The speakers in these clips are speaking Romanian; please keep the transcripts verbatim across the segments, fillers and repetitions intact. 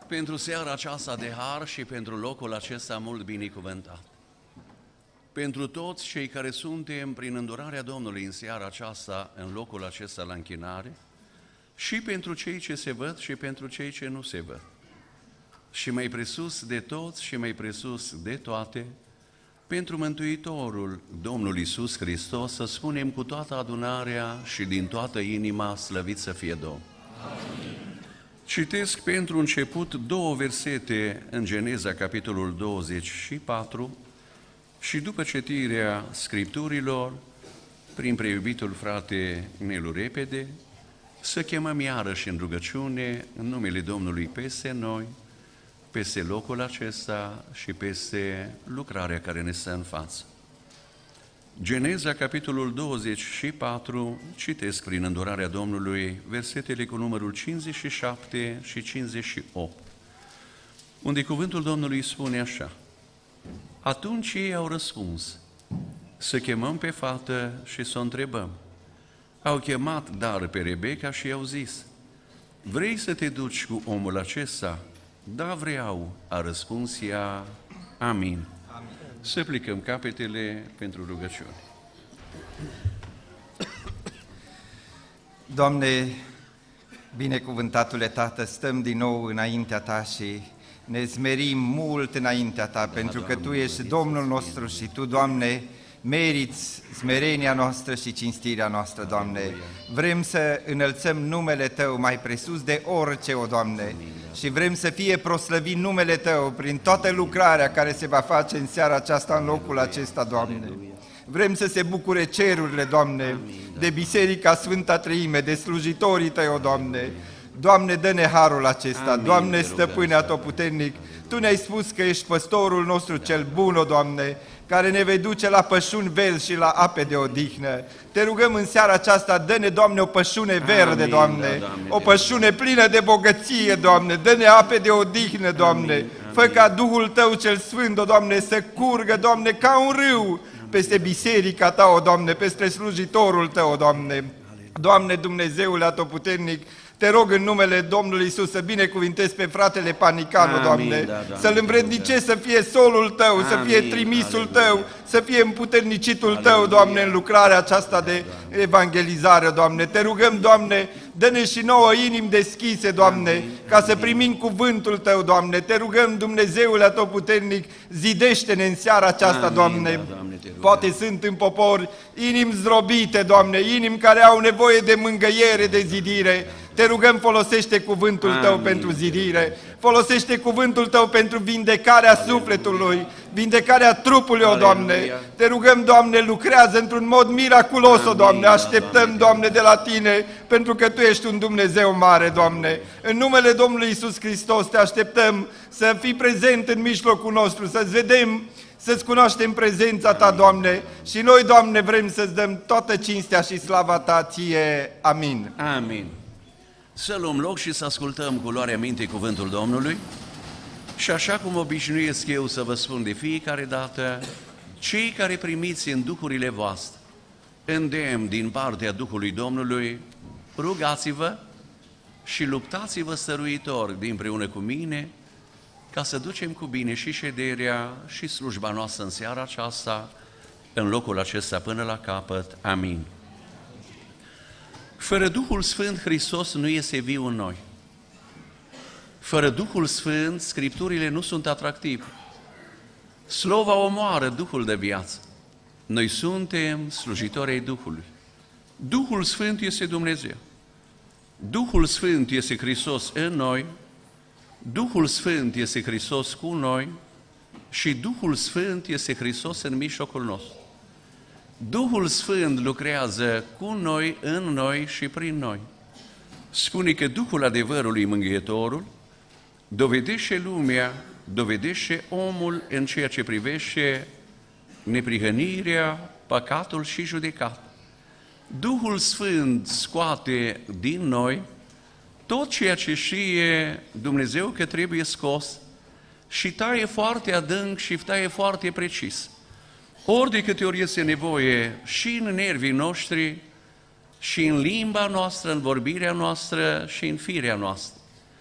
pentru seara aceasta de har și pentru locul acesta mult binecuvântat. Pentru toți cei care suntem prin îndurarea Domnului în seara aceasta, în locul acesta la închinare, și pentru cei ce se văd și pentru cei ce nu se văd. Și mai presus de toți și mai presus de toate, pentru Mântuitorul Domnul Iisus Hristos, să spunem cu toată adunarea și din toată inima, slăvit să fie Domnul. Amin. Citesc pentru început două versete în Geneza, capitolul douăzeci și patru, și după citirea Scripturilor, prin preiubitul frate Nelu Repede, să chemăm iarăși în rugăciune în numele Domnului peste noi, peste locul acesta și peste lucrarea care ne stă în față. Geneza, capitolul douăzeci și patru, citesc prin îndurarea Domnului versetele cu numărul cincizeci și șapte și cincizeci și opt, unde cuvântul Domnului spune așa: Atunci ei au răspuns: să chemăm pe fată și să o întrebăm. Au chemat dar pe Rebecca și i-au zis: vrei să te duci cu omul acesta? Da, vreau, a răspuns ea. Amin. Amin. Să plecăm capetele pentru rugăciune. Doamne, binecuvântatule Tată, stăm din nou înaintea Ta și ne zmerim mult înaintea Ta, da, pentru că Doamne, Tu ești Domnul nostru și Tu, Doamne, meriți smerenia noastră și cinstirea noastră, Doamne. Vrem să înălțăm numele Tău mai presus de orice, o Doamne, și vrem să fie proslăvit numele Tău prin toată lucrarea care se va face în seara aceasta, în locul acesta, Doamne. Vrem să se bucure cerurile, Doamne, de Biserica Sfânta Treime, de slujitorii Tăi, o Doamne. Doamne, dă-ne harul acesta, Amin. Doamne, stăpâne atotputernic, Tu ne-ai spus că ești păstorul nostru cel bun, o Doamne, care ne vei duce la pășuni verzi și la ape de odihnă. Te rugăm în seara aceasta, dă-ne, Doamne, o pășune verde, Amin, Doamne, da, Doamne, o pășune plină de bogăție, Doamne, dă-ne ape de odihnă, Doamne, Amin, fă ca Duhul Tău cel Sfânt, o Doamne, să curgă, Doamne, ca un râu peste biserica Ta, o Doamne, peste slujitorul Tău, o Doamne. Doamne, Dumnezeule atotputernic, Te rog în numele Domnului Iisus să binecuvintezi pe fratele Panicanu, Doamne, da, da, să-l învrednicești să fie solul Tău, Amin, să fie trimisul Tău, Aleluia. Să fie împuternicitul Aleluia. Tău, Doamne, în lucrarea aceasta de evangelizare, Doamne. Te rugăm, Doamne, dă-ne și nouă inimi deschise, Doamne, Amin, ca să primim cuvântul Tău, Doamne. Te rugăm, Dumnezeule atotputernic, zidește-ne în seara aceasta, Amin, Doamne. Da, Doamne, poate sunt în popor inimi zdrobite, Doamne, inimi care au nevoie de mângâiere, de zidire. Te rugăm, folosește cuvântul Amin. Tău pentru zidire, folosește cuvântul Tău pentru vindecarea Aleluia. Sufletului, vindecarea trupului, o Doamne. Te rugăm, Doamne, lucrează într-un mod miraculos, o Doamne. Așteptăm, Doamne, de la Tine, pentru că Tu ești un Dumnezeu mare, Doamne. În numele Domnului Iisus Hristos Te așteptăm să fii prezent în mijlocul nostru, să-ți vedem, să-ți cunoaștem prezența Ta, Doamne, și noi, Doamne, vrem să-ți dăm toată cinstea și slava Ta Ție. Amin. Amin. Să luăm loc și să ascultăm cu luarea minte cuvântul Domnului. Și așa cum obișnuiesc eu să vă spun de fiecare dată, cei care primiți în duhurile voastre îndemn din partea Duhului Domnului, rugați-vă și luptați-vă stăruitor dinpreună cu mine, ca să ducem cu bine și șederea și slujba noastră în seara aceasta, în locul acesta până la capăt. Amin. Fără Duhul Sfânt, Hristos nu este viu în noi. Fără Duhul Sfânt, Scripturile nu sunt atractive. Slova omoară Duhul de viață. Noi suntem slujitori ai Duhului. Duhul Sfânt este Dumnezeu. Duhul Sfânt este Hristos în noi, Duhul Sfânt este Hristos cu noi și Duhul Sfânt este Hristos în mijlocul nostru. Duhul Sfânt lucrează cu noi, în noi și prin noi. Spune că Duhul adevărului, Mângâietorul, dovedește lumea, dovedește omul în ceea ce privește neprihănirea, păcatul și judecat. Duhul Sfânt scoate din noi tot ceea ce știe Dumnezeu că trebuie scos și taie foarte adânc și taie foarte precis. Ori de câte ori este nevoie și în nervii noștri, și în limba noastră, în vorbirea noastră și în firea noastră.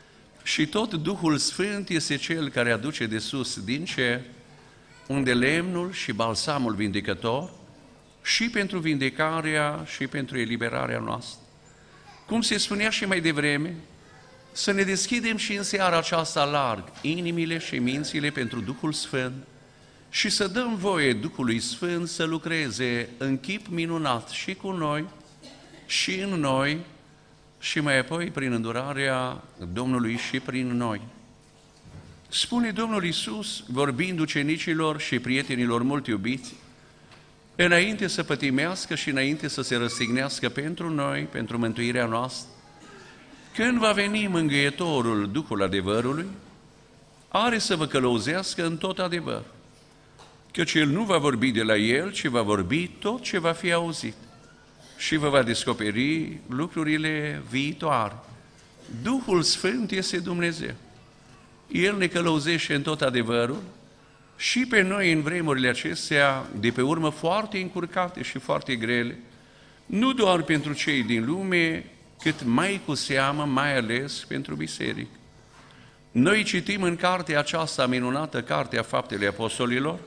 Și tot Duhul Sfânt este Cel care aduce de sus din cer, unde lemnul și balsamul vindecător, și pentru vindecarea și pentru eliberarea noastră. Cum se spunea și mai devreme, să ne deschidem și în seara aceasta larg inimile și mințile pentru Duhul Sfânt și să dăm voie Duhului Sfânt să lucreze în chip minunat și cu noi, și în noi, și mai apoi prin îndurarea Domnului și prin noi. Spune Domnul Iisus, vorbind ucenicilor și prietenilor mult iubiți, înainte să pătimească și înainte să se răstignească pentru noi, pentru mântuirea noastră, când va veni mângâietorul, Duhul adevărului, are să vă călăuzească în tot adevăr, căci El nu va vorbi de la El, ci va vorbi tot ce va fi auzit și vă va descoperi lucrurile viitoare. Duhul Sfânt este Dumnezeu. El ne călăuzește în tot adevărul și pe noi în vremurile acestea, de pe urmă foarte încurcate și foarte grele, nu doar pentru cei din lume, cât mai cu seamă, mai ales pentru biserică. Noi citim în cartea aceasta minunată, Cartea Faptele Apostolilor,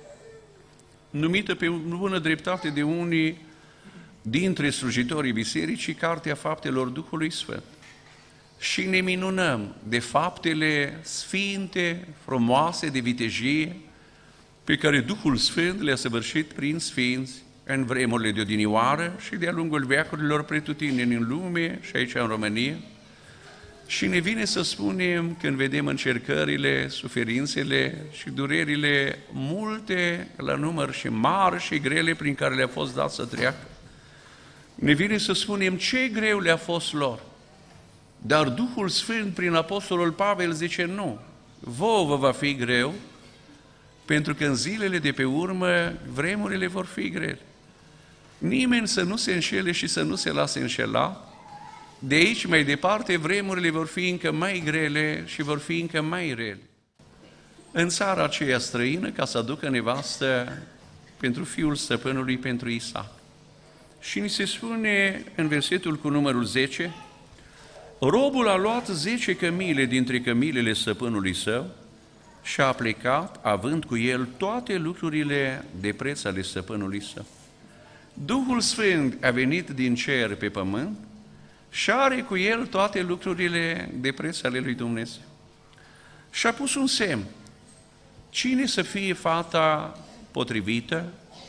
numită pe bună dreptate de unii dintre slujitorii bisericii, Cartea Faptelor Duhului Sfânt. Și ne minunăm de faptele sfinte, frumoase, de vitejie, pe care Duhul Sfânt le-a săvârșit prin sfinți în vremurile de odinioară și de-a lungul veacurilor pretutindeni în lume și aici în România. Și ne vine să spunem, când vedem încercările, suferințele și durerile multe la număr și mari și grele prin care le-a fost dat să treacă, ne vine să spunem ce greu le-a fost lor. Dar Duhul Sfânt prin Apostolul Pavel zice nu, vouă vă va fi greu, pentru că în zilele de pe urmă vremurile vor fi grele. Nimeni să nu se înșele și să nu se lase înșela. De aici mai departe vremurile vor fi încă mai grele și vor fi încă mai rele. În țara aceea străină, ca să aducă nevastă pentru fiul stăpânului, pentru Isaac. Și ni se spune în versetul cu numărul zece, robul a luat zece cămile dintre cămilele stăpânului său și a plecat, având cu el toate lucrurile de preț ale stăpânului său. Duhul Sfânt a venit din cer pe pământ și are cu el toate lucrurile de preț ale lui Dumnezeu. Și a pus un semn. Cine să fie fata potrivită,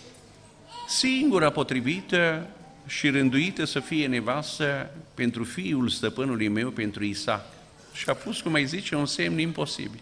singura potrivită și rânduită să fie nevastă pentru fiul stăpânului meu, pentru Isaac. Și a pus, cum mai zice, un semn imposibil.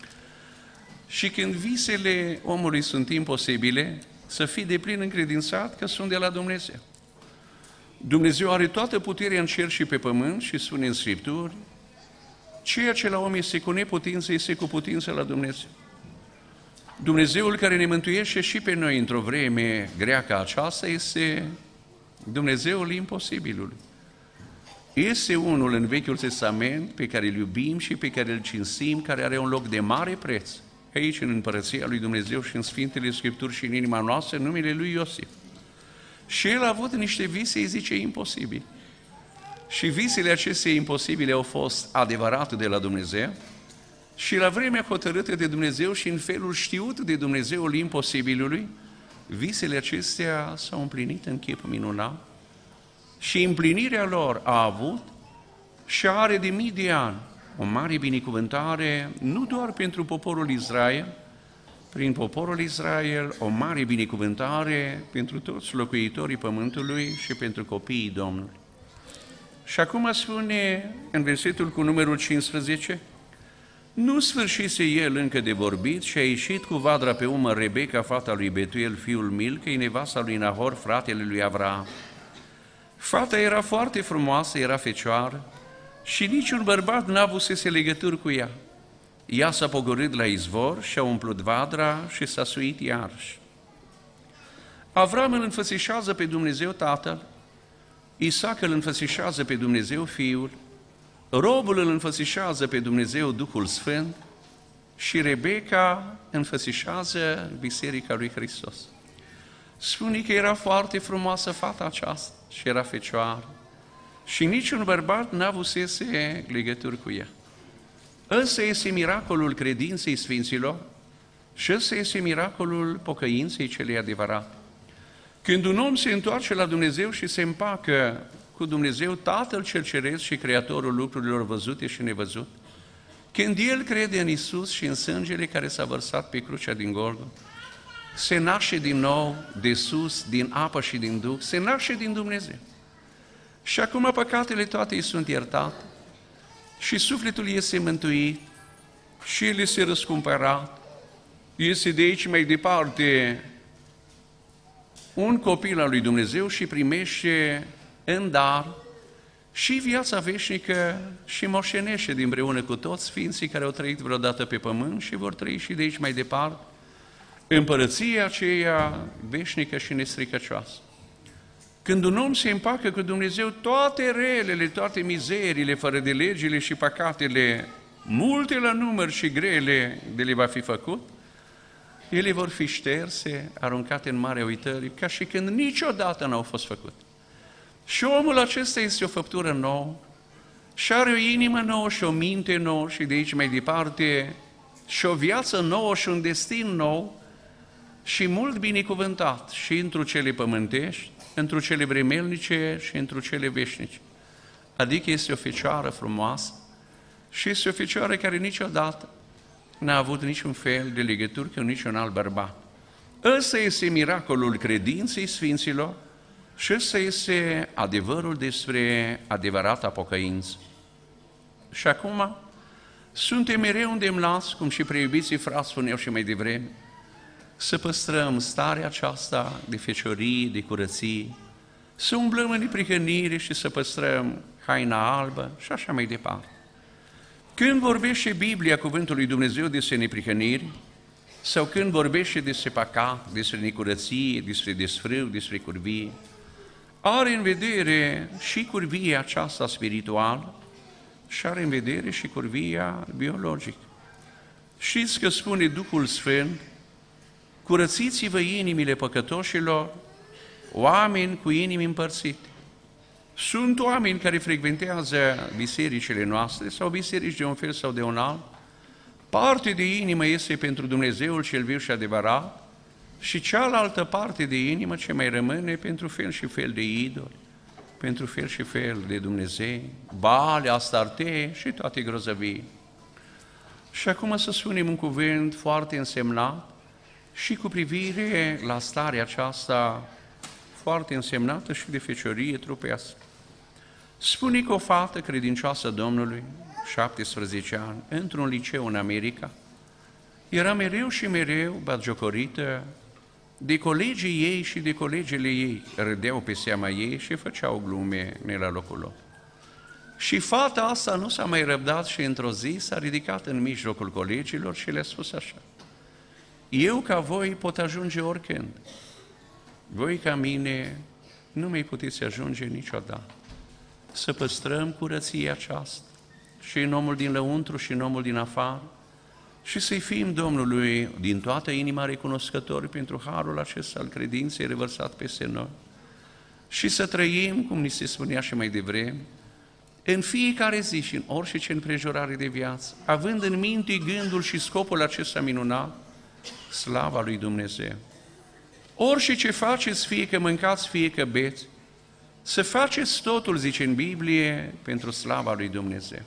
Și când visele omului sunt imposibile, să fii deplin încredințat că sunt de la Dumnezeu. Dumnezeu are toată puterea în cer și pe pământ și spune în Scripturi, ceea ce la om este cu neputință, este cu putință la Dumnezeu. Dumnezeul care ne mântuiește și pe noi într-o vreme grea ca aceasta este Dumnezeul imposibilului. Este unul în Vechiul Testament pe care îl iubim și pe care îl cinstim, care are un loc de mare preț, aici în Împărăția lui Dumnezeu și în Sfintele Scripturi și în inima noastră, numele lui Iosif. Și el a avut niște vise, îi zice, imposibil. Și visele acestea imposibile au fost adevărate de la Dumnezeu și la vremea hotărâtă de Dumnezeu și în felul știut de Dumnezeul imposibilului, visele acestea s-au împlinit în chip minunat și împlinirea lor a avut și are de mii de ani o mare binecuvântare, nu doar pentru poporul Israel, prin poporul Israel, o mare binecuvântare pentru toți locuitorii pământului și pentru copiii Domnului. Și acum spune în versetul cu numărul cincisprezece, nu sfârșise el încă de vorbit și a ieșit cu vadra pe umăr Rebecca, fata lui Betuel, fiul Milcăi, nevasta lui Nahor, fratele lui Avraam. Fata era foarte frumoasă, era fecioară și niciun bărbat n-a avusese legături cu ea. Ea s-a pogorât la izvor și a umplut vadra și s-a suit iarăși. Avram îl înfățișează pe Dumnezeu Tatăl, Isaac îl înfățișează pe Dumnezeu Fiul, robul îl înfățișează pe Dumnezeu Duhul Sfânt și Rebecca înfățișează Biserica lui Hristos. Spune că era foarte frumoasă fata aceasta și era fecioară și niciun bărbat n-avusese legături cu ea. Ăsta este miracolul credinței Sfinților și ăsta este miracolul pocăinței celei adevărate. Când un om se întoarce la Dumnezeu și se împacă cu Dumnezeu, Tatăl cel Ceresc și Creatorul lucrurilor văzute și nevăzute, când el crede în Isus și în sângele care s-a vărsat pe crucea din Golgota, se naște din nou de sus, din apă și din Duh, se naște din Dumnezeu. Și acum păcatele toate îi sunt iertate și sufletul este mântuit și el este răscumpărat. Este de aici mai departe un copil al lui Dumnezeu și primește în dar și viața veșnică și moșenește împreună cu toți sfinții care au trăit vreodată pe pământ și vor trăi și de aici mai departe împărăția aceea veșnică și nestricăcioasă. Când un om se împacă cu Dumnezeu, toate relele, toate mizeriile, fără de legile și păcatele, multe la număr și grele de le va fi făcut, ele vor fi șterse, aruncate în marea uitării, ca și când niciodată n-au fost făcute. Și omul acesta este o făptură nouă și are o inimă nouă și o minte nouă și de aici mai departe și o viață nouă și un destin nou și mult binecuvântat și întru cele pământești, întru cele vremelnice și întru cele veșnice. Adică este o fecioară frumoasă și este o fecioară care niciodată n-a avut niciun fel de legătură cu niciun alt bărbat. Ăsta este miracolul credinței Sfinților și ăsta este adevărul despre adevărata pocăință. Și acum suntem mereu îndemnați, cum și preiubiții frați spuneau și mai devreme, să păstrăm starea aceasta de feciorie, de curăție, să umblăm în neprihănire și să păstrăm haina albă și așa mai departe. Când vorbește Biblia, Cuvântul lui Dumnezeu, despre neprihănire, sau când vorbește despre păcat, despre necurăție, despre desfrâu, despre curvie, are în vedere și curvia aceasta spirituală și are în vedere și curvia biologică. Știți că spune Duhul Sfânt, curățiți-vă inimile păcătoșilor, oameni cu inimi împărțite. Sunt oameni care frecventează bisericile noastre sau biserici de un fel sau de un alt. Parte de inimă este pentru Dumnezeul cel viu și adevărat și cealaltă parte de inimă ce mai rămâne pentru fel și fel de idoli, pentru fel și fel de Dumnezei, Baale, Astarte și toate grozăvii. Și acum să spunem un cuvânt foarte însemnat și cu privire la starea aceasta foarte însemnată și de feciorie trupească. Spune că o fată credincioasă Domnului, șaptesprezece ani, într-un liceu în America, era mereu și mereu batjocorită de colegii ei și de colegele ei. Râdeau pe seama ei și făceau glume ne la locul lor. Și fata asta nu s-a mai răbdat și într-o zi s-a ridicat în mijlocul colegilor și le-a spus așa: eu ca voi pot ajunge oricând, voi ca mine nu mai puteți ajunge niciodată. Să păstrăm curăția aceasta și în omul din lăuntru și în omul din afară și să-i fim Domnului din toată inima recunoscători pentru harul acesta al credinței revărsat peste noi și să trăim, cum ni se spunea și mai devreme, în fiecare zi și în orice împrejurare de viață, având în minte gândul și scopul acesta minunat, slava lui Dumnezeu. Orice ce faceți, fie că mâncați, fie că beți, să faceți totul, zice în Biblie, pentru slava lui Dumnezeu.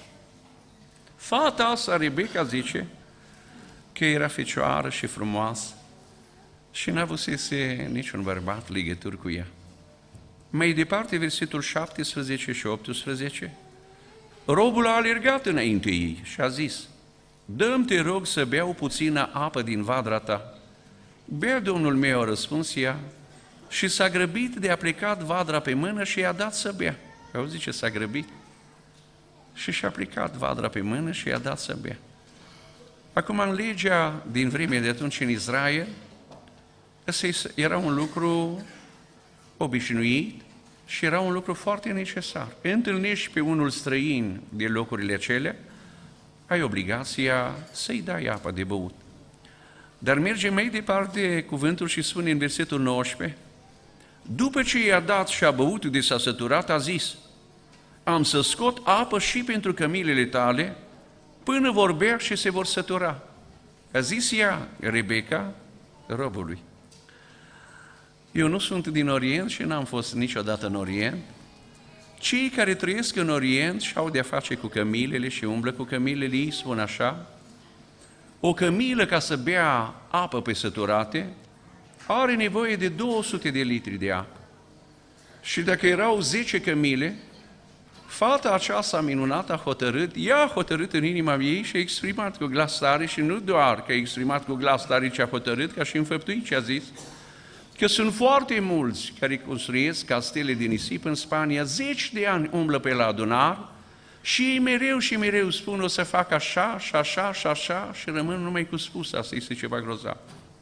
Fata asta, Rebecca, zice că era fecioară și frumoasă și n-a avusese niciun bărbat legături cu ea. Mai departe, versetul șaptesprezece și optsprezece, robul a alergat înainte ei și a zis: dă-mi, te rog, să beau puțină apă din vadra ta. Bea, domnul meu, a răspuns ea, și s-a grăbit de a plecat vadra pe mână și i-a dat să bea. Auzi ce s-a grăbit? Și și-a plecat vadra pe mână și i-a dat să bea. Acum, în legea din vremea de atunci în Israel, ăsta era un lucru obișnuit și era un lucru foarte necesar. Întâlnești pe unul străin de locurile acelea, ai obligația să-i dai apă de băut. Dar merge mai departe cuvântul și spune în versetul nouăsprezece, după ce i-a dat și a băut de s-a săturat, a zis: am să scot apă și pentru cămilele tale până vor bea și se vor sătura. A zis ea, Rebecca, robului. Eu nu sunt din Orient și n-am fost niciodată în Orient. Cei care trăiesc în Orient și au de-a face cu cămilele și umblă cu cămilele, ei spun așa: o cămilă, ca să bea apă pe săturate, are nevoie de două sute de litri de apă. Și dacă erau zece cămile, fata aceasta minunată a hotărât, ea a hotărât în inima ei și a exprimat cu glas tare, și nu doar că a exprimat cu glas tare ce a hotărât, ca și înfăptuit ce a zis, că sunt foarte mulți care construiesc castele de nisip în Spania, zeci de ani umblă pe la adunare și ei mereu și mereu spun o să fac așa și așa și așa și rămân numai cu spus. Asta este ceva grozav.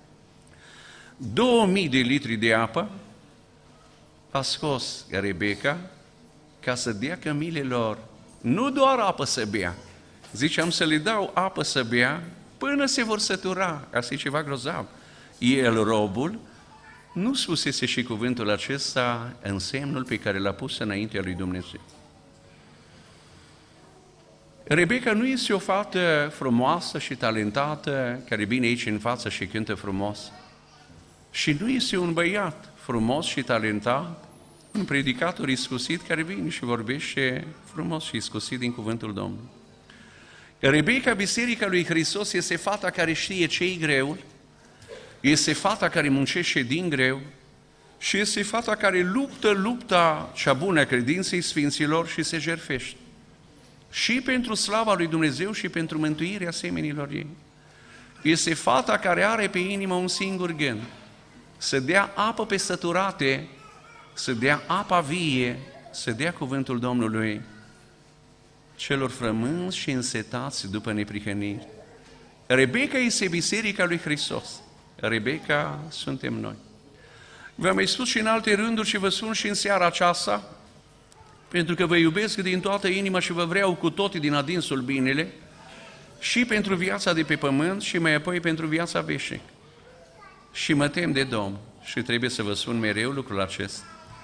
Două mii de litri de apă a scos Rebecca ca să dea cămilelor nu doar apă să bea, ziceam să le dau apă să bea până se vor sătura. Asta e ceva grozav. El, robul, nu spusese și cuvântul acesta în semnul pe care l-a pus înaintea lui Dumnezeu. Rebecca nu este o fată frumoasă și talentată care vine aici în față și cântă frumos. Și nu este un băiat frumos și talentat, un predicator iscusit care vine și vorbește frumos și iscusit din cuvântul Domnului. Rebecca, Biserica lui Hristos, este fata care știe ce-i greu, este fata care muncește din greu și este fata care luptă lupta cea bună a credinței Sfinților și se jertfește. Și pentru slava lui Dumnezeu și pentru mântuirea semenilor ei. Este fata care are pe inimă un singur gând: să dea apă pe săturate, să dea apa vie, să dea cuvântul Domnului celor frămânți și însetați după neprihăniri. Rebecca este Biserica lui Hristos. Rebecca suntem noi. V-am mai spus și în alte rânduri și vă spun și în seara aceasta, pentru că vă iubesc din toată inima și vă vreau cu toții din adinsul binele, și pentru viața de pe pământ și mai apoi pentru viața veșnică. Și mă tem de Domn și trebuie să vă spun mereu lucrul acesta.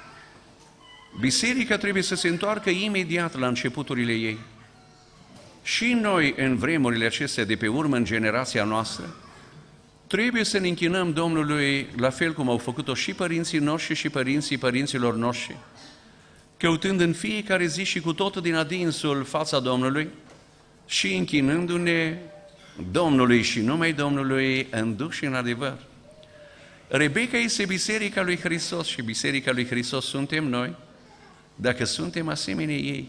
Biserica trebuie să se întoarcă imediat la începuturile ei. Și noi, în vremurile acestea de pe urmă, în generația noastră, trebuie să ne închinăm Domnului la fel cum au făcut-o și părinții noștri și părinții părinților noștri, căutând în fiecare zi și cu totul din adinsul fața Domnului și închinându-ne Domnului și numai Domnului în duh și în adevăr. Rebecca este Biserica lui Hristos și Biserica lui Hristos suntem noi, dacă suntem asemenea ei.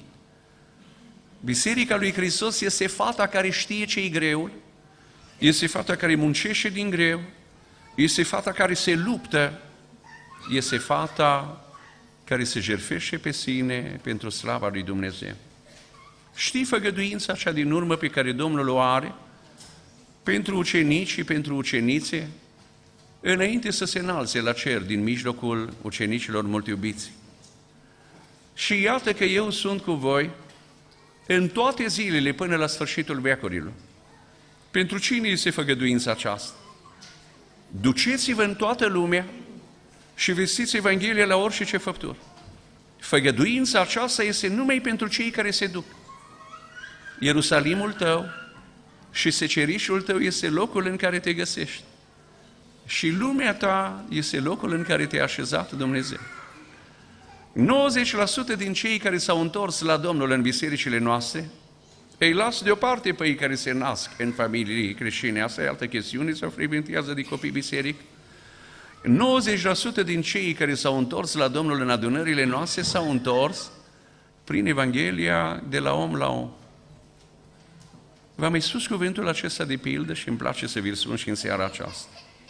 Biserica lui Hristos este fata care știe ce-i greu, este fata care muncește din greu, este fata care se luptă, este fata care se jertfește pe sine pentru slava lui Dumnezeu. Știi făgăduința cea din urmă pe care Domnul o are pentru ucenici și pentru ucenițe, înainte să se înalțe la cer din mijlocul ucenicilor mult iubiți. Și iată că eu sunt cu voi în toate zilele până la sfârșitul veacurilor. Pentru cine este făgăduința aceasta? Duceți-vă în toată lumea și vestiți Evanghelia la orice ce făptură. Făgăduința aceasta este numai pentru cei care se duc. Ierusalimul tău și secerișul tău este locul în care te găsești. Și lumea ta este locul în care te-a așezat Dumnezeu. nouăzeci la sută din cei care s-au întors la Domnul în bisericile noastre, îi las deoparte pe ei care se nasc în familii creștine. Asta e altă chestiune, sau frecventează de copii biseric. nouăzeci la sută din cei care s-au întors la Domnul în adunările noastre s-au întors prin Evanghelia de la om la om. V-am mai spus cuvântul acesta de pildă și îmi place să vi-l spun și în seara aceasta.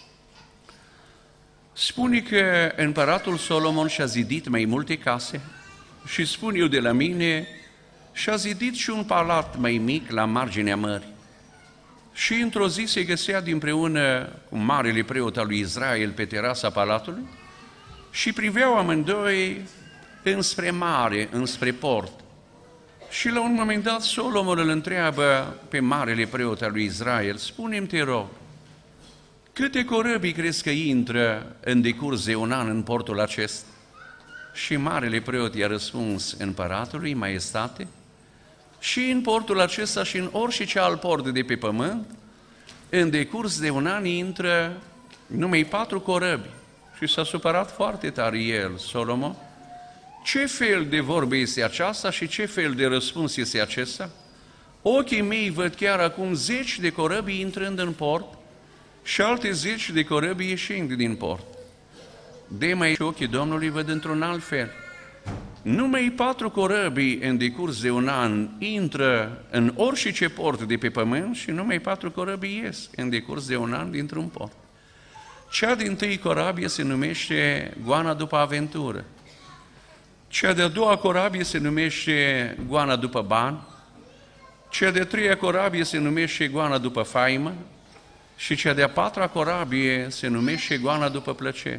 Spune că împăratul Solomon și-a zidit mai multe case și spun eu de la mine, și-a zidit și un palat mai mic la marginea mării. Și într-o zi se găsea dinpreună cu marele preot al lui Israel pe terasa palatului și priveau amândoi înspre mare, înspre port. Și la un moment dat Solomon îl întreabă pe marele preot al lui Israel: spune-mi, te rog, câte corăbii crezi că intră în decurs de un an în portul acesta? Și marele preot i-a răspuns împăratului: Maestate, Și în portul acesta și în orice alt port de pe pământ, în decurs de un an intră numai patru corăbi. Și s-a supărat foarte tare el, Solomon. Ce fel de vorbă este aceasta și ce fel de răspuns este acesta? Ochii mei văd chiar acum zeci de corăbi intrând în port și alte zeci de corăbi ieșind din port. De mai ochii Domnului văd într-un alt fel. Numai patru corăbi în decurs de un an intră în orice port de pe pământ și numai patru corăbi ies în decurs de un an dintr-un port. Cea din tâi corabie se numește Goana după aventură. Cea de-a doua corabie se numește Goana după bani. Cea de-a treia corabie se numește Goana după faimă. Și cea de-a patra corabie se numește Goana după plăcere.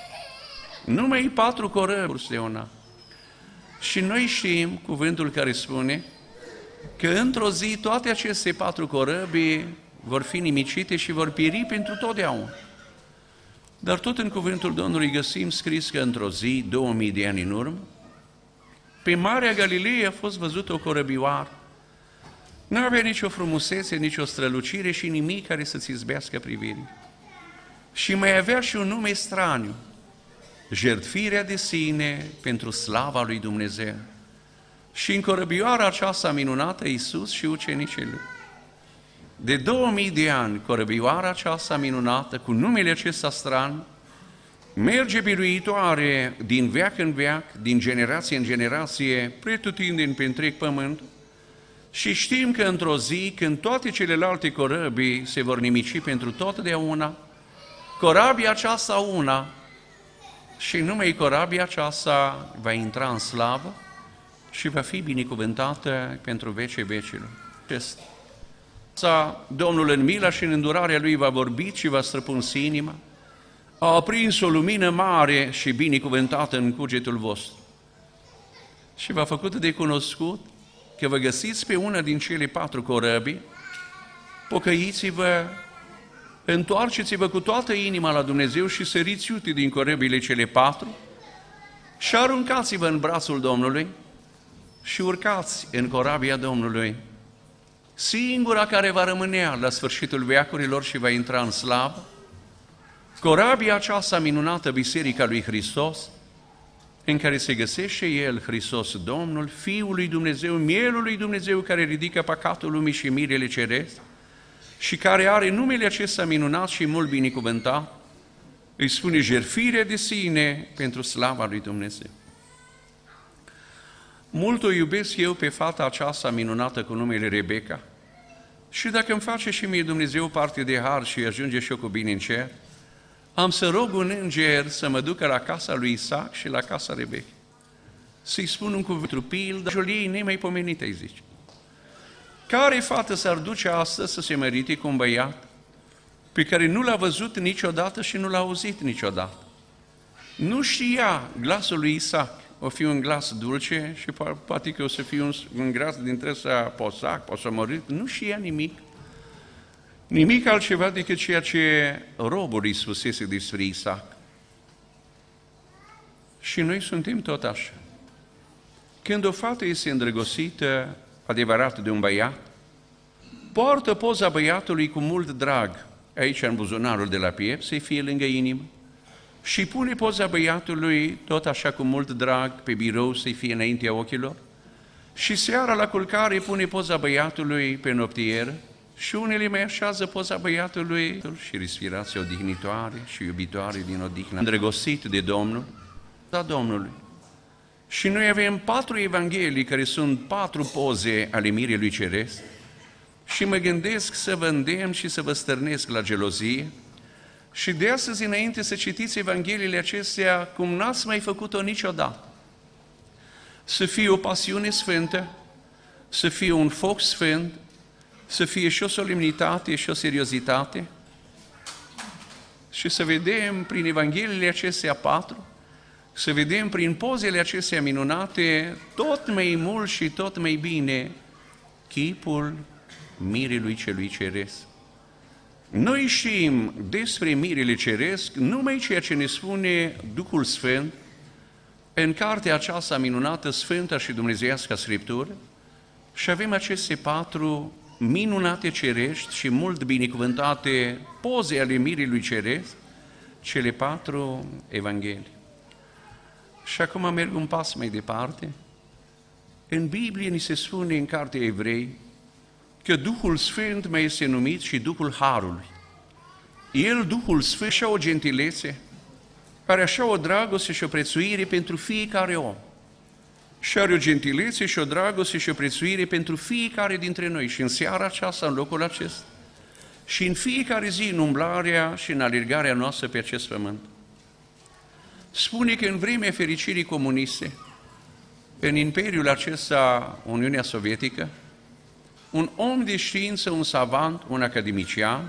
Numai patru corăbi de un an. Și noi știm cuvântul care spune că într-o zi toate aceste patru corăbi vor fi nimicite și vor pieri pentru totdeauna. Dar tot în cuvântul Domnului găsim scris că într-o zi, două mii de ani în urmă, pe Marea Galilei a fost văzută o corăbioară. Nu avea nicio frumusețe, nicio strălucire și nimic care să-ți izbească privirii. Și mai avea și un nume straniu, jertfirea de sine pentru slava lui Dumnezeu. Și în corăbioara aceasta minunată, Iisus și ucenicii lui. De două mii de ani, corăbioara aceasta minunată, cu numele acesta stran, merge biruitoare din veac în veac, din generație în generație, pretutindeni pe întreg pământ. Și știm că într-o zi, când toate celelalte corăbii se vor nimici pentru totdeauna, corabia aceasta una, și numai corabia aceasta va intra în slavă și va fi binecuvântată pentru vecii vecilor. Domnul în mila și în îndurarea Lui va vorbi și va străpunsi inima, a aprins o lumină mare și binecuvântată în cugetul vostru. Și v-a făcut de cunoscut că vă găsiți pe una din cele patru corăbii, pocăiți-vă, întoarceți-vă cu toată inima la Dumnezeu și săriți iute din corăbile cele patru și aruncați-vă în brațul Domnului și urcați în corabia Domnului, singura care va rămânea la sfârșitul veacurilor și va intra în slavă, corabia aceasta minunată, Biserica lui Hristos, în care se găsește El, Hristos Domnul, Fiul lui Dumnezeu, Mielul lui Dumnezeu care ridică păcatul lumii și mirele ceresc și care are numele acesta minunat și mult binecuvântat, îi spune jertfire de sine pentru slava lui Dumnezeu. Mult o iubesc eu pe fata aceasta minunată cu numele Rebecca și dacă îmi face și mie Dumnezeu parte de har și ajunge și eu cu bine în cer, am să rog un înger să mă ducă la casa lui Isaac și la casa Rebecca. Să-i spun un cuvânt pildă, dar Juliei nemaipomenită, îi zice. Care fată s-ar duce astăzi să se mărite cu un băiat pe care nu l-a văzut niciodată și nu l-a auzit niciodată? Nu știa glasul lui Isaac, o fi un glas dulce și poate că o să fie un, un glas dintre ăsta posac, posomorât, nu știa nimic. Nimic altceva decât ceea ce robul îi spusese despre Isaac. Și noi suntem tot așa. Când o fată este îndrăgostită adevărat de un băiat, poartă poza băiatului cu mult drag aici în buzunarul de la piept, să-i fie lângă inimă, și pune poza băiatului tot așa cu mult drag pe birou, să-i fie înaintea ochilor, și seara la culcare pune poza băiatului pe noptieră, și unele mai așează poza băiatului și respirație odihnitoare și iubitoare din odihnă, îndrăgostit de Domnul, da Domnului. Și noi avem patru evanghelii care sunt patru poze ale mirei lui Ceresc și mă gândesc să vă îndemn și să vă stârnesc la gelozie și de astăzi înainte să citiți evangheliile acestea cum n-ați mai făcut-o niciodată. Să fie o pasiune sfântă, să fie un foc sfânt, să fie și o solemnitate și o seriozitate și să vedem prin evangheliile acestea patru, să vedem prin pozele acestea minunate tot mai mult și tot mai bine chipul mirelui celui ceresc. Noi știm despre mirele ceresc numai ceea ce ne spune Duhul Sfânt în cartea aceasta minunată, Sfânta și Dumnezeiasca Scriptură, Și avem aceste patru minunate cerești și mult binecuvântate poze ale mirii lui ceresc, cele patru evanghelii. Și acum merg un pas mai departe. În Biblie ni se spune în cartea Evrei că Duhul Sfânt mai este numit și Duhul Harului. El, Duhul Sfânt, așa o gentilețe, are așa o dragoste și o prețuire pentru fiecare om. Și are o gentilețe și o dragoste și o prețuire pentru fiecare dintre noi. Și în seara aceasta, în locul acesta, și în fiecare zi, în umblarea și în alergarea noastră pe acest pământ. Spune că în vremea fericirii comuniste, în imperiul acesta, Uniunea Sovietică, un om de știință, un savant, un academician,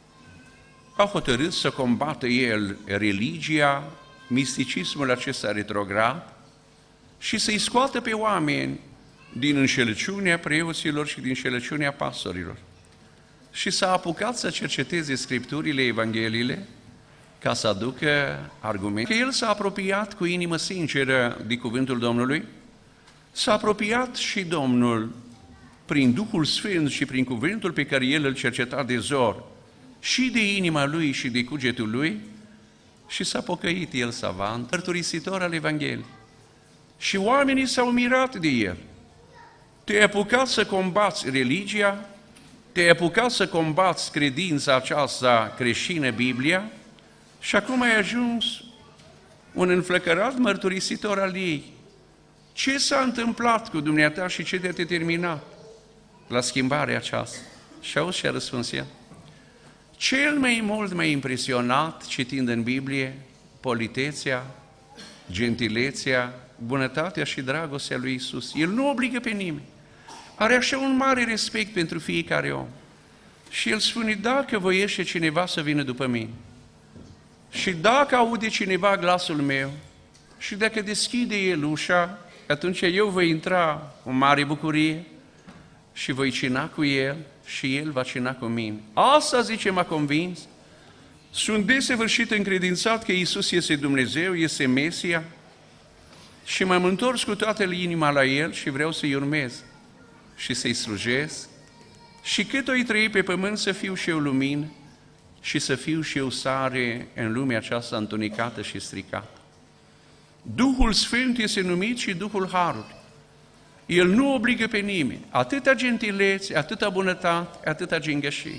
a hotărât să combată el religia, misticismul acesta retrograd și să-i scoată pe oameni din înșelăciunea preoților și din înșelăciunea pastorilor. Și s-a apucat să cerceteze Scripturile, Evangheliile, ca să aducă argumente. Că el s-a apropiat cu inimă sinceră de cuvântul Domnului, s-a apropiat și Domnul prin Duhul Sfânt și prin cuvântul pe care el îl cerceta de zor, și de inima lui și de cugetul lui, și s-a pocăit el savant, mărturisitor al Evangheliei. Și oamenii s-au mirat de el. Te-ai apucat să combați religia, te-ai apucat să combați credința aceasta creștină, Biblia, și acum ai ajuns un înflăcărat mărturisitor al ei. Ce s-a întâmplat cu dumneata și ce te-a determinat la schimbarea aceasta? Și auzi ce a răspuns el. Cel mai mult m-a impresionat, citind în Biblie, politețea, gentilețea, bunătatea și dragostea lui Iisus. El nu obligă pe nimeni. Are așa un mare respect pentru fiecare om. Și el spune, dacă voiește cineva să vină după mine, și dacă aude cineva glasul meu, și dacă deschide el ușa, atunci eu voi intra cu mare bucurie și voi cina cu el și el va cina cu mine. Asta, zice, m-a convins. Sunt desăvârșit încredințat că Iisus este Dumnezeu, este Mesia, și m-am întors cu toată inima la El și vreau să-i urmez și să-i slujesc. Și cât o-i trăi pe pământ, să fiu și eu lumină și să fiu și eu sare în lumea aceasta întunicată și stricată. Duhul Sfânt este numit și Duhul Harului. El nu obligă pe nimeni. Atâta gentilețe, atâta bunătate, atâta gingășie.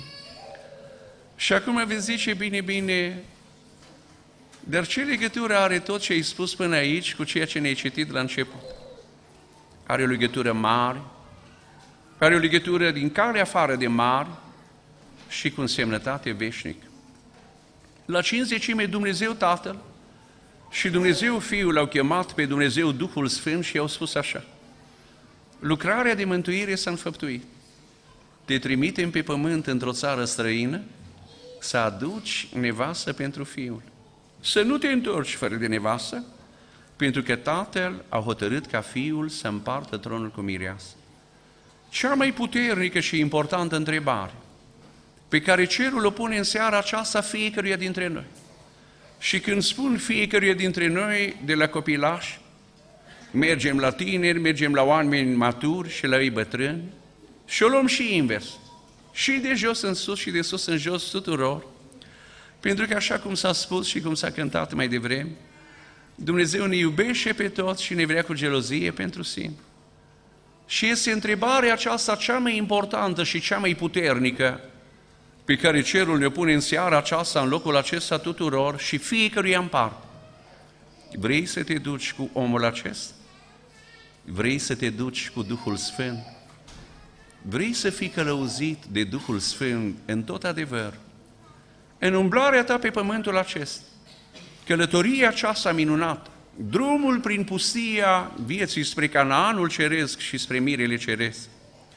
Și acum vă zice, bine, bine, dar ce legătură are tot ce ai spus până aici cu ceea ce ne-ai citit la început? Are o legătură mare, are o legătură din calea afară de mare și cu însemnătate veșnică. La cincizecime Dumnezeu Tatăl și Dumnezeu Fiul l-au chemat pe Dumnezeu Duhul Sfânt și i-au spus așa: lucrarea de mântuire s-a înfăptuit. Te trimitem pe pământ într-o țară străină să aduci nevastă pentru Fiul. Să nu te întorci fără de nevastă, pentru că Tatăl a hotărât ca Fiul să împartă tronul cu mireasă. Cea mai puternică și importantă întrebare pe care cerul o pune în seara aceasta fiecăruia dintre noi. Și când spun fiecăruia dintre noi, de la copilași, mergem la tineri, mergem la oameni maturi și la ei bătrâni, și o luăm și invers, și de jos în sus și de sus în jos tuturor, pentru că așa cum s-a spus și cum s-a cântat mai devreme, Dumnezeu ne iubește pe toți și ne vrea cu gelozie pentru sine. Și este întrebarea aceasta cea mai importantă și cea mai puternică pe care cerul ne pune în seara aceasta, în locul acesta tuturor și fiecăruia în parte. Vrei să te duci cu omul acesta? Vrei să te duci cu Duhul Sfânt? Vrei să fii călăuzit de Duhul Sfânt în tot adevăr? În umblarea ta pe pământul acesta, călătoria aceasta minunată, drumul prin pustia vieții spre Canaanul ceresc și spre mirele ceresc.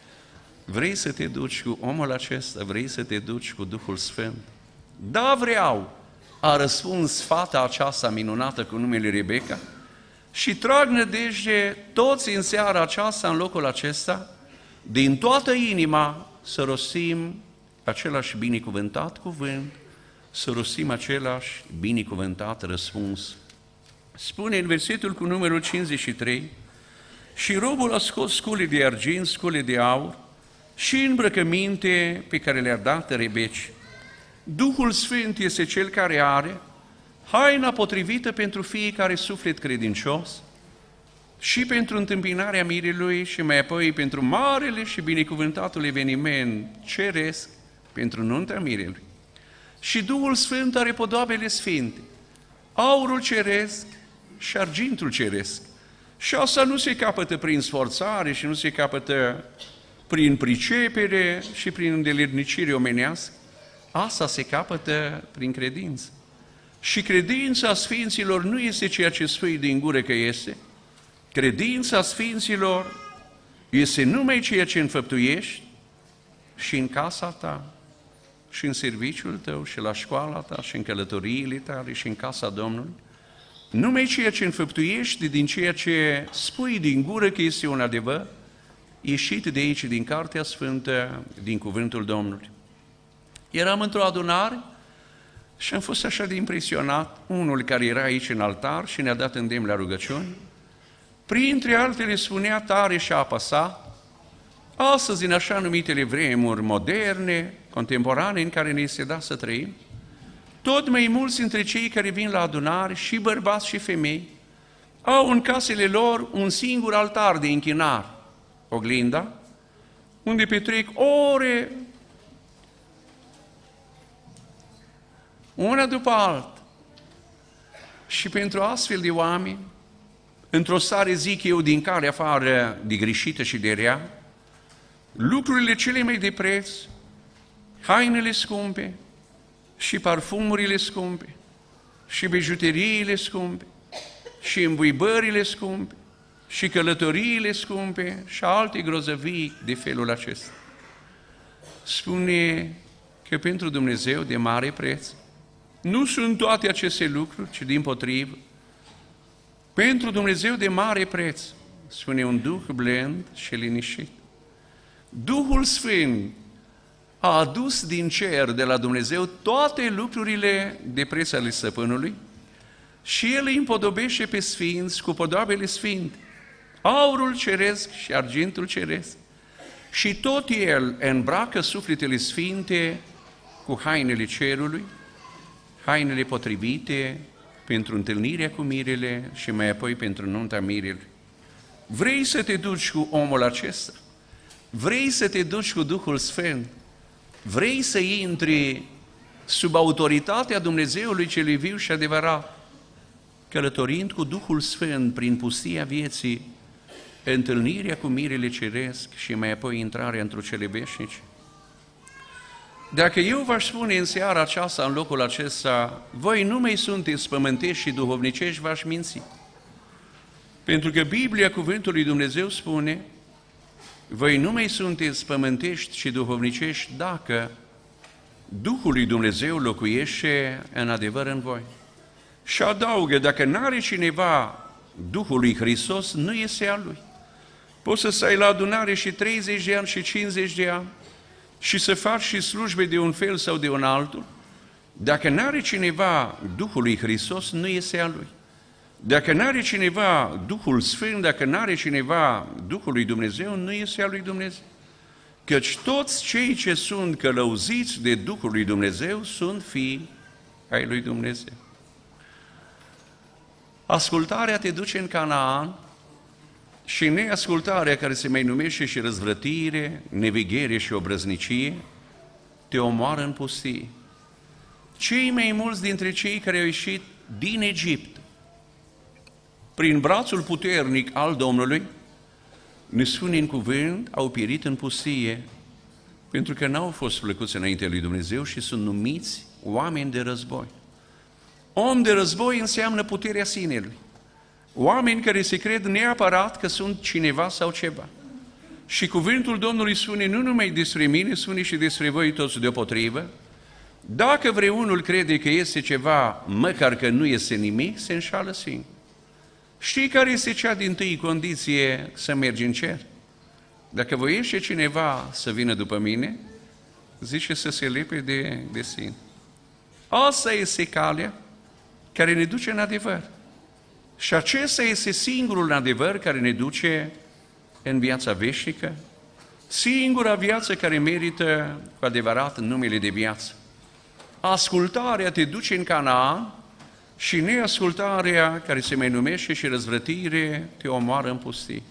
Vrei să te duci cu omul acesta? Vrei să te duci cu Duhul Sfânt? Da, vreau, a răspuns fata aceasta minunată cu numele Rebecca, și trag nădejde toți în seara aceasta, în locul acesta, din toată inima să rostim același binecuvântat cuvânt, să rostim același binecuvântat răspuns. Spune în versetul cu numărul cincizeci și trei: Și robul a scos scule de argint, scule de aur și îmbrăcăminte pe care le-a dat Rebeci. Duhul Sfânt este Cel care are haina potrivită pentru fiecare suflet credincios și pentru întâmpinarea mirelui și mai apoi pentru marele și binecuvântatul eveniment ceresc pentru nunta mirelui. Și Duhul Sfânt are podoabele sfinte, aurul ceresc și argintul ceresc. Și asta nu se capătă prin sforțare și nu se capătă prin pricepere și prin îndeletnicire omenească. Asta se capătă prin credință. Și credința Sfinților nu este ceea ce spui din gură că este. Credința Sfinților este numai ceea ce înfăptuiești și în casa ta, și în serviciul tău, și la școala ta, și în călătoriile tale, și în casa Domnului. Numai ceea ce înfăptuiești din ceea ce spui din gură că este un adevăr, ieșit de aici, din Cartea Sfântă, din Cuvântul Domnului. Eram într-o adunare și am fost așa de impresionat, unul care era aici în altar și ne-a dat îndemn la rugăciuni, printre altele spunea tare și apăsat: astăzi, în așa numitele vremuri moderne, contemporane, în care ne este dat să trăim, tot mai mulți dintre cei care vin la adunare, și bărbați și femei, au în casele lor un singur altar de închinare, oglinda, unde petrec ore, una după alta. Și pentru astfel de oameni, într-o stare, zic eu, din care afară de greșită și de rea, lucrurile cele mai de preț, hainele scumpe și parfumurile scumpe și bijuteriile scumpe și îmbuibările scumpe și călătoriile scumpe și alte grozăvii de felul acesta. Spune că pentru Dumnezeu de mare preț nu sunt toate aceste lucruri, ci dimpotrivă, pentru Dumnezeu de mare preț, spune, un duh blând și liniștit. Duhul Sfânt a adus din cer de la Dumnezeu toate lucrurile de preț ale Stăpânului și El îi împodobește pe sfinți cu podoabele sfinte, aurul ceresc și argintul ceresc, și tot El îmbracă sufletele sfinte cu hainele cerului, hainele potrivite pentru întâlnirea cu mirele și mai apoi pentru nunta mirelui. Vrei să te duci cu omul acesta? Vrei să te duci cu Duhul Sfânt? Vrei să intri sub autoritatea Dumnezeului celui viu și adevărat, călătorind cu Duhul Sfânt prin pustia vieții, întâlnirea cu mirele ceresc și mai apoi intrarea într-o cele veșnice? Dacă eu v-aș spune în seara aceasta, în locul acesta, voi nu mai sunteți pământești și duhovnicești, v-aș minți. Pentru că Biblia, Cuvântul lui Dumnezeu, spune: voi nu mai sunteți pământești și duhovnicești dacă Duhul lui Dumnezeu locuiește în adevăr în voi. Și adaugă: dacă n-are cineva Duhul lui Hristos, nu este al lui. Poți să stai la adunare și treizeci de ani și cincizeci de ani și să faci și slujbe de un fel sau de un altul. Dacă n-are cineva Duhul lui Hristos, nu este al lui. Dacă n-are cineva Duhul Sfânt, dacă n-are cineva Duhul lui Dumnezeu, nu este al lui Dumnezeu. Căci toți cei ce sunt călăuziți de Duhul lui Dumnezeu sunt fii ai lui Dumnezeu. Ascultarea te duce în Canaan și neascultarea, care se mai numește și răzvrătire, neveghere și obrăznicie, te omoară în pustie. Cei mai mulți dintre cei care au ieșit din Egipt prin brațul puternic al Domnului, ne spune în cuvânt, au pierit în pustie, pentru că n-au fost plăcuți înaintea lui Dumnezeu și sunt numiți oameni de război. Om de război înseamnă puterea sinelui. Oameni care se cred neapărat că sunt cineva sau ceva. Și cuvântul Domnului spune nu numai despre mine, spune și despre voi toți deopotrivă: dacă vreunul crede că este ceva, măcar că nu este nimic, se înșală singur. Știi care este cea dintâi condiție să mergi în cer? Dacă voiește cineva să vină după mine, zice să se lepe de, de sine. Asta este calea care ne duce în adevăr. Și acesta este singurul adevăr care ne duce în viața veșnică, singura viață care merită cu adevărat numele de viață. Ascultarea te duce în Canaan și neascultarea, care se mai numește și răzvrătire, te omoară în pustie.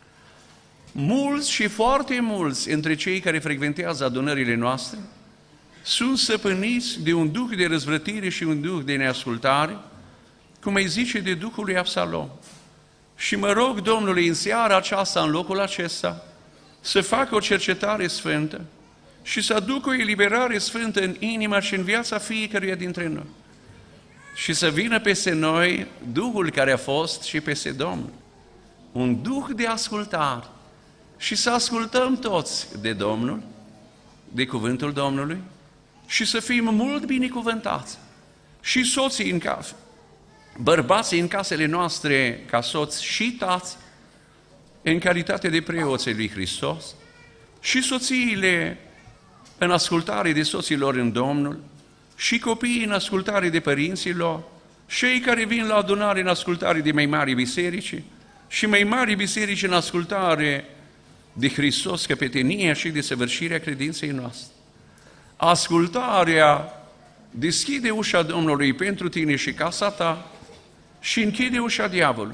Mulți și foarte mulți între cei care frecventează adunările noastre sunt săpâniți de un duh de răzvrătire și un duh de neascultare, cum îi zice de Duhul lui Absalom. Și mă rog Domnului în seara aceasta, în locul acesta, să facă o cercetare sfântă și să aducă o eliberare sfântă în inima și în viața fiecăruia dintre noi. Și să vină peste noi Duhul care a fost și peste Domnul. Un Duh de ascultare. Și să ascultăm toți de Domnul, de cuvântul Domnului, și să fim mult binecuvântați. Și soții în casă, bărbații în casele noastre ca soți și tați, în calitate de preoți ai lui Hristos, și soțiile în ascultare de soților în Domnul, și copiii în ascultare de părinților, și cei care vin la adunare în ascultare de mai mari biserici, și mai mari biserici în ascultare de Hristos, căpetenia și de săvârșirea credinței noastre. Ascultarea deschide ușa Domnului pentru tine și casa ta și închide ușa diavolului.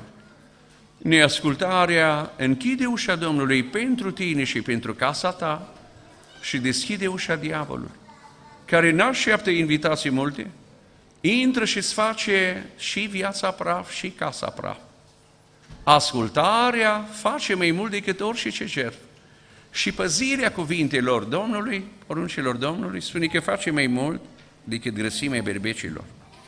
Neascultarea închide ușa Domnului pentru tine și pentru casa ta și deschide ușa diavolului, care n-așteaptă invitații multe, intră și îți face și viața praf și casa praf. Ascultarea face mai mult decât orice ce cer. Și păzirea cuvintelor Domnului, poruncilor Domnului, spune că face mai mult decât grăsimea berbecilor.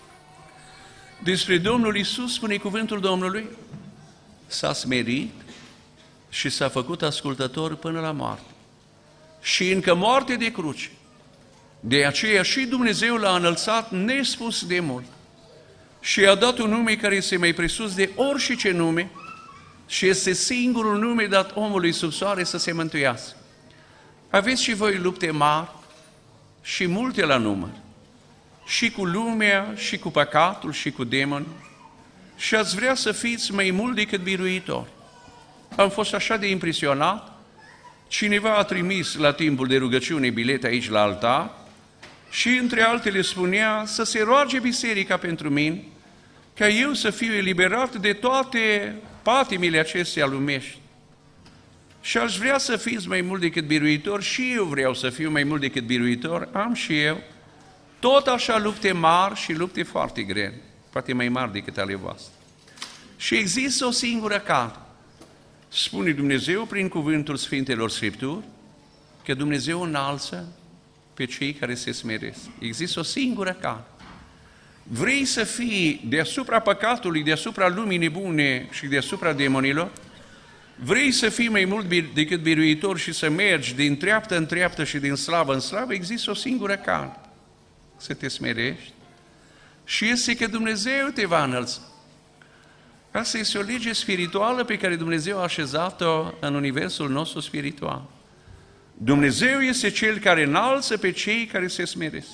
Despre Domnul Iisus spune cuvântul Domnului, s-a smerit și s-a făcut ascultător până la moarte. Și încă moarte de cruce. De aceea și Dumnezeu l-a înălțat nespus de mult. Și i-a dat un nume care este mai presus de orice nume și este singurul nume dat omului sub soare să se mântuiască. Aveți și voi lupte mari și multe la număr, și cu lumea, și cu păcatul, și cu demoni, și ați vrea să fiți mai mult decât biruitori. Am fost așa de impresionat, cineva a trimis la timpul de rugăciune bilete aici la altar și între altele spunea să se roage biserica pentru mine, ca eu să fiu eliberat de toate patimile acestea lumești. Și aș vrea să fiți mai mult decât biruitor, și eu vreau să fiu mai mult decât biruitor, am și eu, tot așa lupte mari și lupte foarte grele, poate mai mari decât ale voastre. Și există o singură cale. Spune Dumnezeu prin cuvântul Sfintelor Scripturi că Dumnezeu înalță pe cei care se smeresc. Există o singură cale. Vrei să fii deasupra păcatului, deasupra lumii nebune și deasupra demonilor? Vrei să fii mai mult decât biruitor și să mergi din treaptă în treaptă și din slavă în slavă? Există o singură cale. Să te smerești și este că Dumnezeu te va înălța. Asta este o lege spirituală pe care Dumnezeu a așezat-o în universul nostru spiritual. Dumnezeu este Cel care înalță pe cei care se smeresc.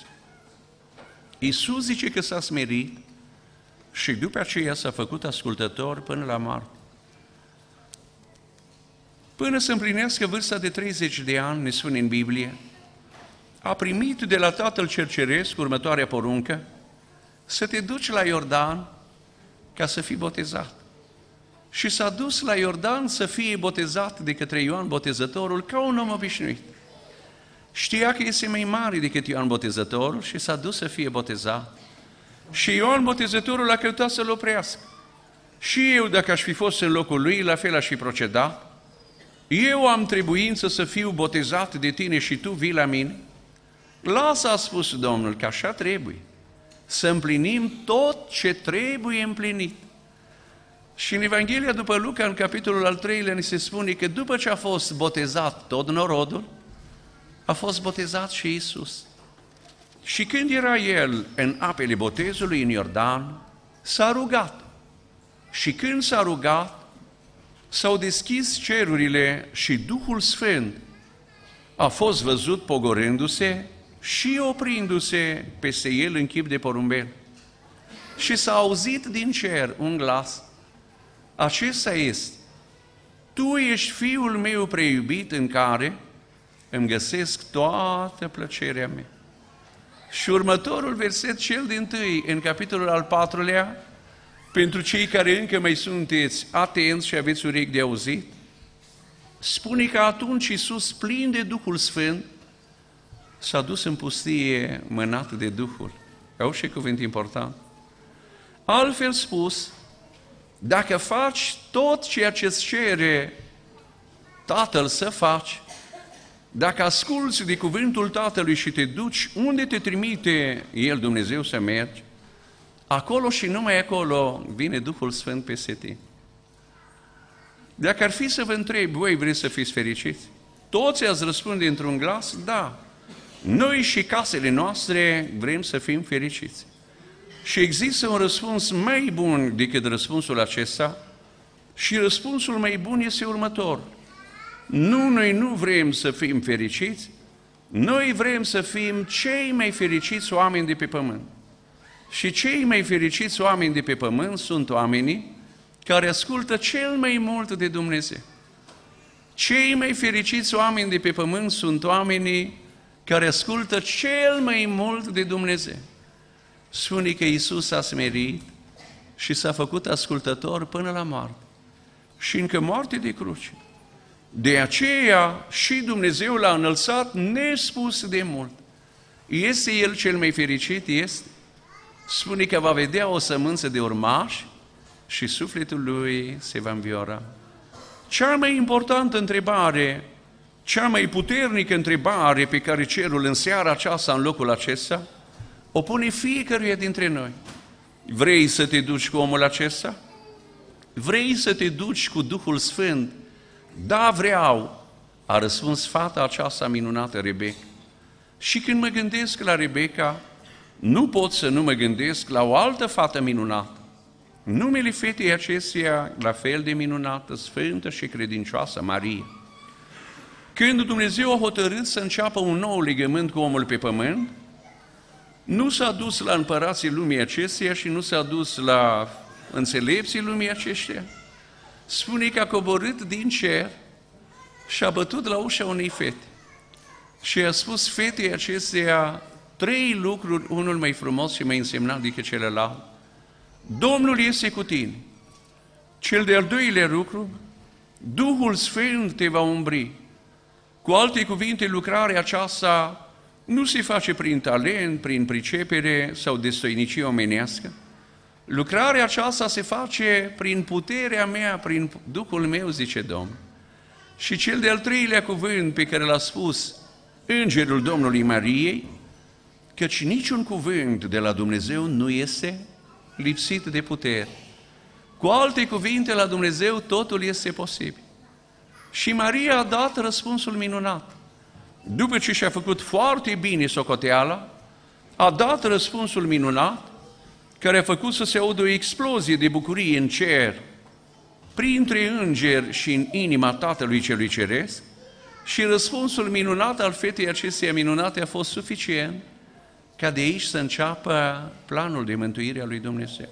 Iisus zice că s-a smerit și după aceea s-a făcut ascultător până la moarte. Până să împlinească vârsta de treizeci de ani, ne spune în Biblie, a primit de la Tatăl Cerceresc următoarea poruncă, să te duci la Iordan ca să fii botezat. Și s-a dus la Iordan să fie botezat de către Ioan Botezătorul ca un om obișnuit. Știa că este mai mare decât Ioan Botezătorul și s-a dus să fie botezat. Și Ioan Botezătorul a căutat să-l oprească. Și eu, dacă aș fi fost în locul lui, la fel aș fi procedat. Eu am trebuință să fiu botezat de tine și tu vii la mine? Lasă, a spus Domnul, că așa trebuie. Să împlinim tot ce trebuie împlinit. Și în Evanghelia după Luca, în capitolul al treilea, ni se spune că după ce a fost botezat tot norodul, a fost botezat și Iisus. Și când era El în apele botezului în Iordan, s-a rugat. Și când s-a rugat, s-au deschis cerurile și Duhul Sfânt a fost văzut pogorându-se și oprindu-se peste El în chip de porumbel. Și s-a auzit din cer un glas, acesta este Tu ești Fiul meu preiubit în care îmi găsesc toată plăcerea mea. Și următorul verset, cel dintâi, în capitolul al patrulea, pentru cei care încă mai sunteți atenți și aveți urechi de auzit, spune că atunci Iisus, plin de Duhul Sfânt, s-a dus în pustie mânat de Duhul. Auzi ce cuvânt important. Altfel spus, dacă faci tot ceea ce îți cere Tatăl să faci, dacă asculți de cuvântul Tatălui și te duci unde te trimite El, Dumnezeu, să mergi, acolo și numai acolo vine Duhul Sfânt peste tine. Dacă ar fi să vă întreb, voi vreți să fiți fericiți? Toți ați răspunde într-un glas, da. Noi și casele noastre vrem să fim fericiți. Și există un răspuns mai bun decât răspunsul acesta și răspunsul mai bun este următor. Nu, noi nu vrem să fim fericiți, noi vrem să fim cei mai fericiți oameni de pe pământ. Și cei mai fericiți oameni de pe pământ sunt oamenii care ascultă cel mai mult de Dumnezeu. Cei mai fericiți oameni de pe pământ sunt oamenii care ascultă cel mai mult de Dumnezeu. Spune că Iisus s-a smerit și s-a făcut ascultător până la moarte. Și încă moarte de cruce. De aceea și Dumnezeu l-a înălțat nespus de mult. Este El cel mai fericit? Este. Spune că va vedea o sămânță de urmași și sufletul lui se va înviora. Cea mai importantă întrebare, cea mai puternică întrebare pe care cerul în seara aceasta, în locul acesta, o pune fiecăruia dintre noi. Vrei să te duci cu omul acesta? Vrei să te duci cu Duhul Sfânt? Da, vreau, a răspuns fata aceasta minunată, Rebecca. Și când mă gândesc la Rebecca, nu pot să nu mă gândesc la o altă fată minunată. Numele fetei acesteia, la fel de minunată, sfântă și credincioasă, Maria. Când Dumnezeu a hotărât să înceapă un nou legământ cu omul pe pământ, nu s-a dus la împărații lumii acesteia și nu s-a dus la înțelepții lumii aceștia. Spune că a coborât din cer și a bătut la ușa unei fete. Și a spus fetei acesteia trei lucruri, unul mai frumos și mai însemnat decât celălalt. Domnul este cu tine. Cel de-al doilea lucru, Duhul Sfânt te va umbri. Cu alte cuvinte, lucrarea aceasta nu se face prin talent, prin pricepere sau destoinicie omenească. Lucrarea aceasta se face prin puterea mea, prin Duhul meu, zice Domnul. Și cel de-al treilea cuvânt pe care l-a spus Îngerul Domnului Mariei, căci niciun cuvânt de la Dumnezeu nu este lipsit de putere. Cu alte cuvinte, la Dumnezeu totul este posibil. Și Maria a dat răspunsul minunat. După ce și-a făcut foarte bine socoteala, a dat răspunsul minunat, care a făcut să se audă o explozie de bucurie în cer, printre îngeri și în inima Tatălui Celui Ceresc, și răspunsul minunat al fetei acesteia minunate a fost suficient ca de aici să înceapă planul de mântuire a lui Dumnezeu.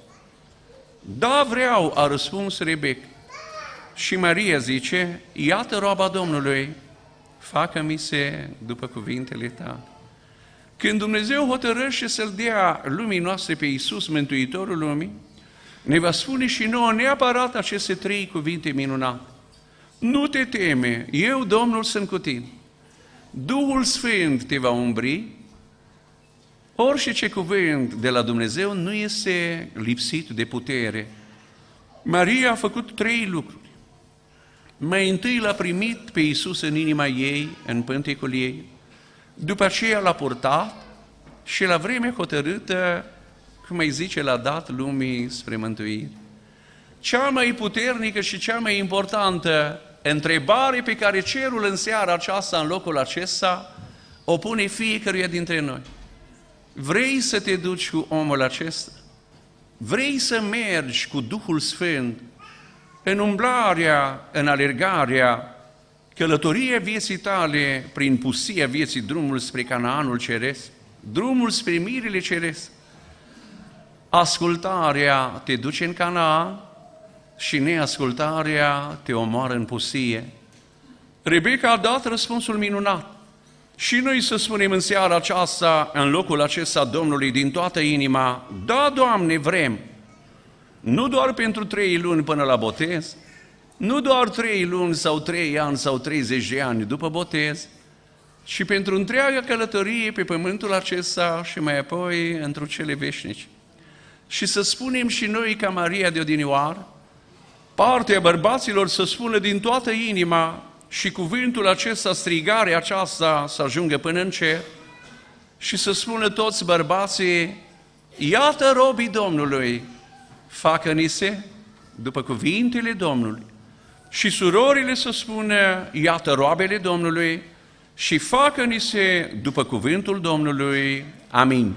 Da, vreau, a răspuns Rebecca. Și Maria zice, iată roaba Domnului, facă-mi se după cuvintele tale. Când Dumnezeu hotărăște să-L dea lumii noastre pe Iisus, Mântuitorul lumii, ne va spune și nouă neapărat aceste trei cuvinte minunate. Nu te teme, eu, Domnul, sunt cu tine. Duhul Sfânt te va umbri. Orice ce cuvânt de la Dumnezeu nu este lipsit de putere. Maria a făcut trei lucruri. Mai întâi l-a primit pe Iisus în inima ei, în pântecul ei, după aceea l-a purtat și la vremea hotărâtă, cum mai zice, l-a dat lumii spre mântuire. Cea mai puternică și cea mai importantă întrebare pe care cerul în seara aceasta, în locul acesta, o pune fiecăruia dintre noi. Vrei să te duci cu omul acesta? Vrei să mergi cu Duhul Sfânt în umblarea, în alergarea, călătoria vieții tale prin pustia vieții, drumul spre Canaanul Ceresc, drumul spre mirile ceresc? Ascultarea te duce în Canaan și neascultarea te omoară în pustie. Rebecca a dat răspunsul minunat. Și noi să spunem în seara aceasta, în locul acesta Domnului, din toată inima, da, Doamne, vrem, nu doar pentru trei luni până la botez, nu doar trei luni sau trei ani sau treizeci de ani după botez, ci pentru întreaga călătorie pe pământul acesta și mai apoi într-o cele veșnice. Și să spunem și noi ca Maria de odinioară, partea bărbaților să spună din toată inima și cuvântul acesta, strigarea aceasta să ajungă până în cer și să spună toți bărbații, iată robii Domnului, facă-ni se după cuvintele Domnului. Și surorile să spună, iată roabele Domnului și facă-ni se după cuvântul Domnului. Amin.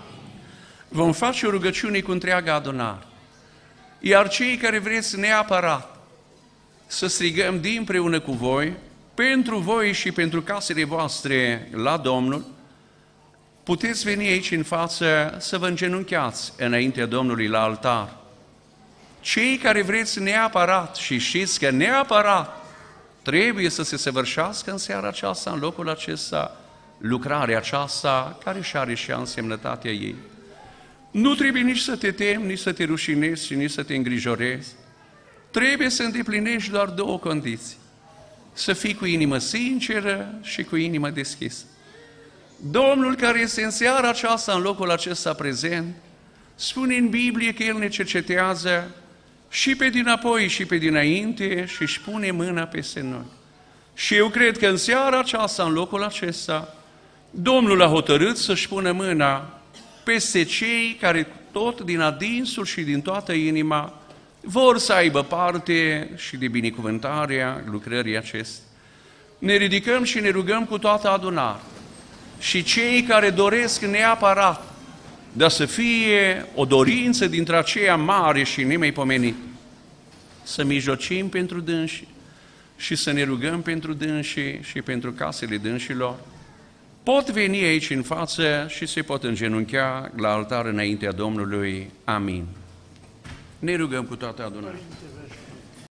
Vom face o rugăciune cu întreaga adunare. Iar cei care vreți neapărat să strigăm dinpreună cu voi, pentru voi și pentru casele voastre la Domnul, puteți veni aici în față să vă îngenunchiați înaintea Domnului la altar. Cei care vreți neapărat și știți că neapărat trebuie să se săvârșească în seara aceasta, în locul acesta, lucrarea aceasta care și are și însemnătatea ei. Nu trebuie nici să te temi, nici să te rușinezi și nici să te îngrijorezi. Trebuie să îndeplinești doar două condiții. Să fii cu inimă sinceră și cu inimă deschisă. Domnul care este în seara aceasta, în locul acesta prezent, spune în Biblie că El ne cercetează și pe dinapoi și pe dinainte și își pune mâna peste noi. Și eu cred că în seara aceasta, în locul acesta, Domnul a hotărât să-și pună mâna peste cei care tot din adinsul și din toată inima vor să aibă parte și de binecuvântarea lucrării acestea. Ne ridicăm și ne rugăm cu toată adunarea. Și cei care doresc neapărat, dar să fie o dorință dintre aceea mare și nemaipomenită, să mijlocim pentru dânsii și să ne rugăm pentru dânsii și pentru casele dânșilor, pot veni aici în față și se pot îngenunchea la altar înaintea Domnului. Amin. Ne rugăm cu toată adunarea.